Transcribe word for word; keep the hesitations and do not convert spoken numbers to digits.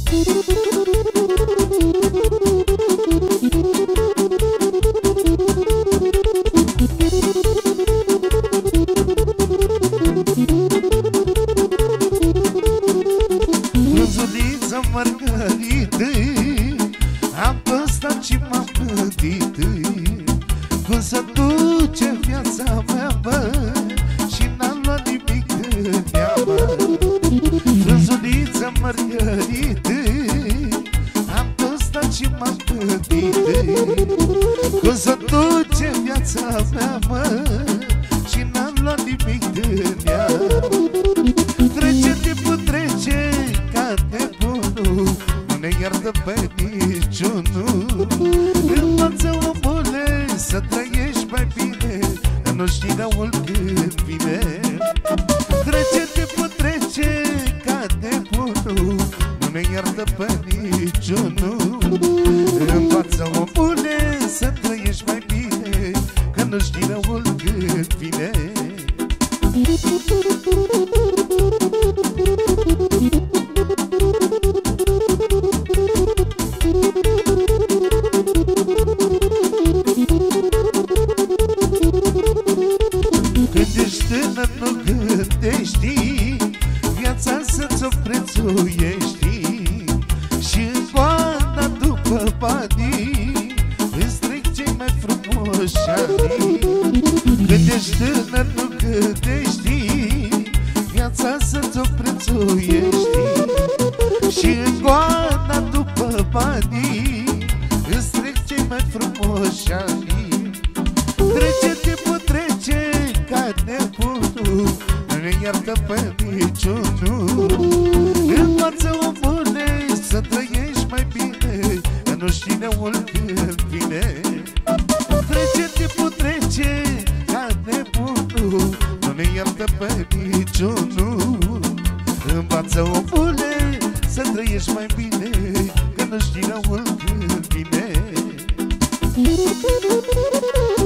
Frunzulița Margarită, am păstrat și m-am gândit cum să duce viața mea, bă, și n-am luat nimic în ea, bă. Frunzulița Margarită, am păstrat și m-am gândit cum să duce viața mea, bă, și n-am luat nimic în ea. Trece timpul, trece ca nebunul, nu ne iartă pe niciunul. Învață, omule, să trăiești mai bine, nu știi răul când vine. Trece timpul, trece ca nebunul, nu ne iartă pe niciunul. Învață, omule, să trăiești mai bine, că nu știi răul când vine. Când ești tânăr nu gândești viața să-ți o prețuiești, și în goana după banii îți trec cei mai frumoși ani. Când ești tânăr nu gândești viața să-ți o prețuiești, și în goana după banii îți trec cei mai frumoși ani. Trece timpul, trece ca nebunul, nu ne iartă pe niciunul. Învață, omule, să trăiești mai bine, că nu știi neul când vine. Trece timpul, trece ca nebunul, nu ne iartă pe niciunul. Învață, omule, să trăiești mai bine, că nu știi neul când vine.